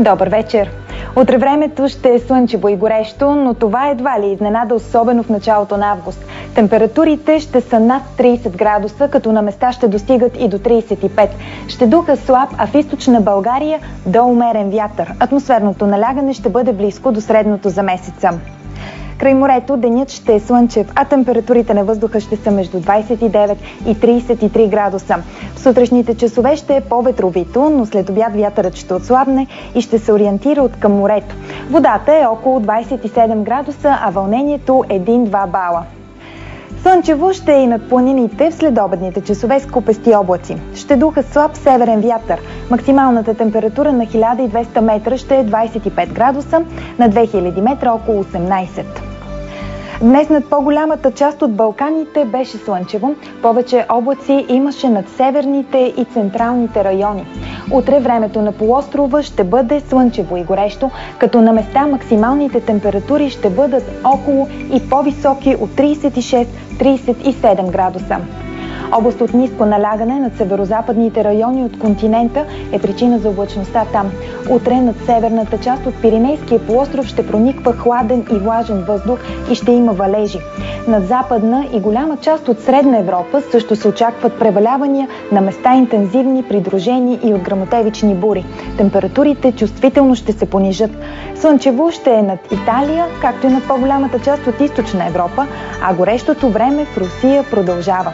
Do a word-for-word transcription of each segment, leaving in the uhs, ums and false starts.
Добър вечер! Утре времето ще е слънчево и горещо, но това едва ли изненада, особено в началото на август. Температурите ще са над трийсет градуса, като на места ще достигат и до трийсет и пет. Ще духа слаб, а в източна България до умерен вятър. Атмосферното налягане ще бъде близко до средното за месеца. Край морето денят ще е слънчев, а температурите на въздуха ще са между двайсет и девет и трийсет и три градуса. В сутрешните часове ще е по-ветровито, но след обяд вятърът ще отслабне и ще се ориентира от към морето. Водата е около двайсет и седем градуса, а вълнението един-два бала. Слънчево ще е и над планините в следобедните часове с купести облаци. Ще духа слаб северен вятър. Максималната температура на хиляда и двеста метра ще е двайсет и пет градуса, на две хиляди метра около осемнайсет. Днес над по-голямата част от Балканите беше слънчево. Повече облаци имаше над северните и централните райони. Утре времето на полуострова ще бъде слънчево и горещо, като на места максималните температури ще бъдат около и по-високи от трийсет и шест до трийсет и седем градуса. Област от ниско налягане над северозападните райони от континента е причина за облачността там. Утре над северната част от Пиренейския полуостров ще прониква хладен и влажен въздух и ще има валежи. Над западна и голяма част от Средна Европа също се очакват превалявания, на места интензивни, придружени и от гръмотевични бури. Температурите чувствително ще се понижат. Слънчево ще е над Италия, както и над по-голямата част от Източна Европа, а горещото време в Русия продължава.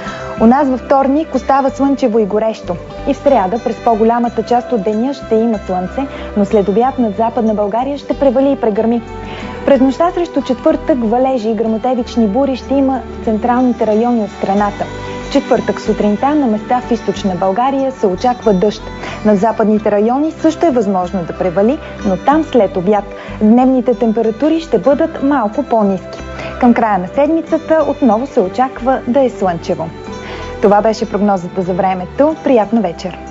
У нас във вторник остава слънчево и горещо. И в сряда през по-голямата част от деня ще има слънце, но след обяд над Западна България ще превали и прегърми. През нощта срещу четвъртък валежи и гръмотевични бури ще има в централните райони от страната. В четвъртък сутринта на места в Източна България се очаква дъжд. На западните райони също е възможно да превали, но там след обяд дневните температури ще бъдат малко по-ниски. Към края на седмицата отново се очаква да е слънчево. Това беше прогнозата за времето. Приятна вечер!